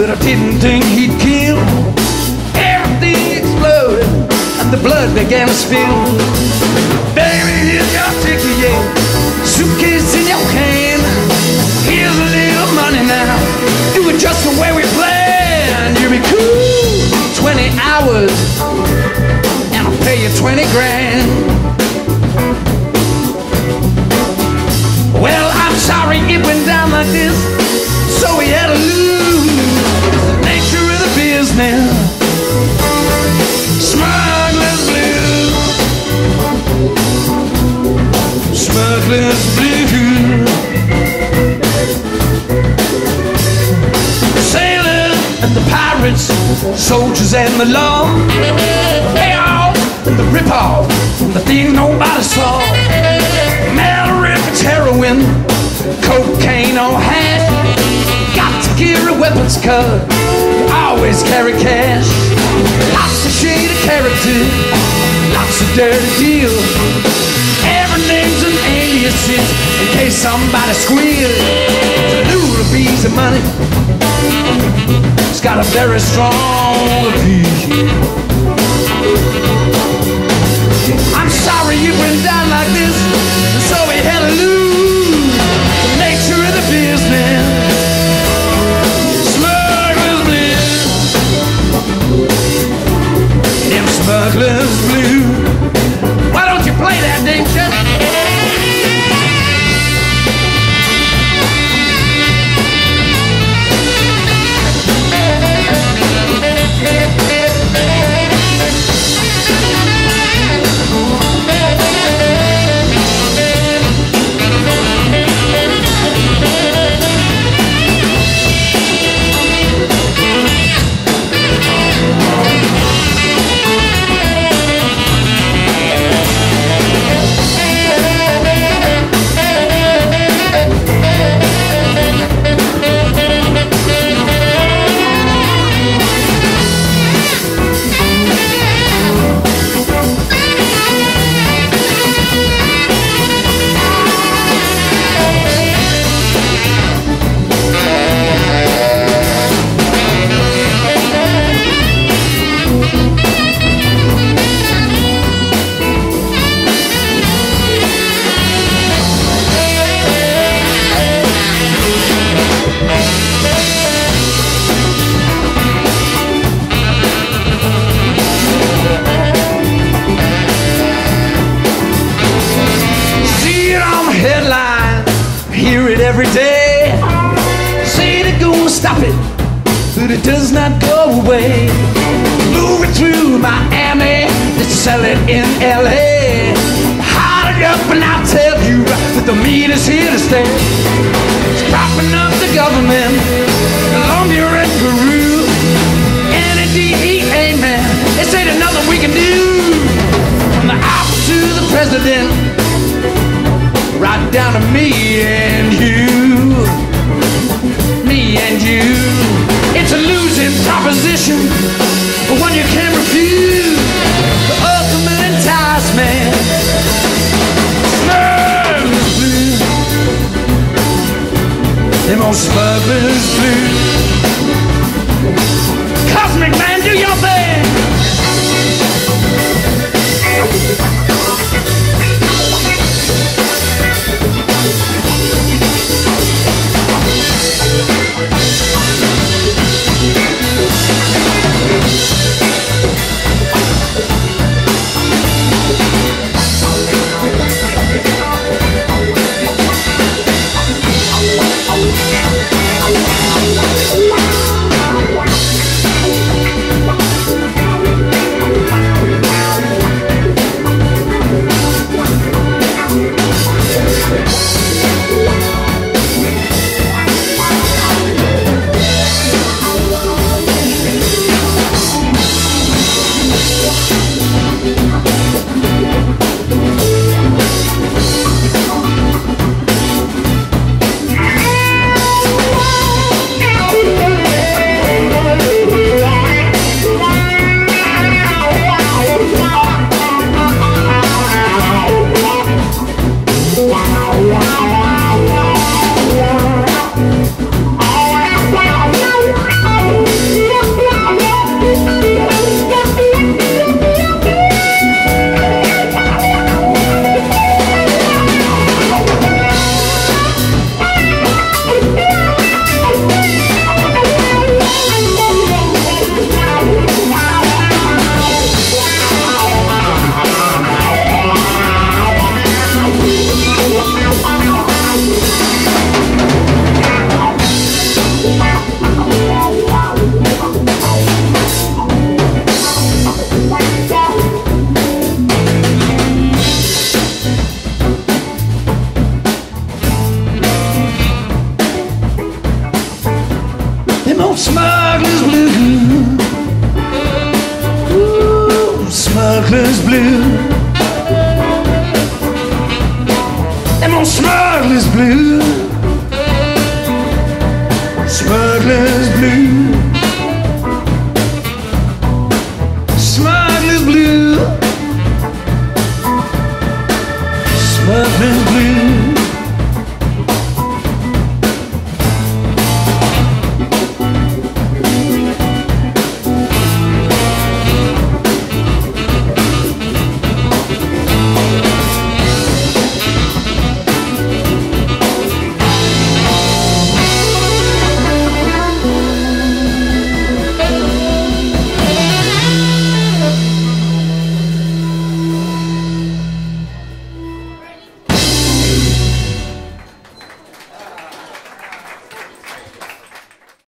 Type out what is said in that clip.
but I didn't think he'd kill. Everything exploded and the blood began to spill. Baby, here's your ticket, yeah, suitcase in your hand. Here's a little money now, do it just the way we planned. You'll be cool 20 hours and I'll pay you 20 grand. Well, I'm sorry it went down like this, so we had to lose. It's the nature of the business. Smuggler's blues. Smuggler's blues. Sailors and the pirates, soldiers and the law, payoff and the rip-off, the things nobody saw. Malarific heroin, cocaine on hash. Got to carry weapons, cuz you always carry cash. Lots of shady character, lots of dirty deals. Every name's an alias in case somebody squeals. The lure of bees and money, it's got a very strong appeal. I'm sorry it went down like this, and so we had to lose. The nature of the business. Smuggler's blues. Them smuggler's blues. Why don't you play that, Dinka? Every day, say they're gonna stop it, but it does not go away. Move it through Miami, let's sell it in LA. Hot it up and I'll tell you that the meat is here to stay. It's propping up the government, Colombia and Peru. NDEA, man, they say there's nothing we can do. From the opera to the president, right down to me and you. Me and you. It's a losing proposition, but one you can't refuse. The ultimate enticement. Smuggler's blues. Them old smuggler's blues. Cosmic man, do your thing. them old smugglers blue. Ooh, smugglers blue. Them old smugglers blue. Smugglers blue. Smugglers blue. Smugglers blue.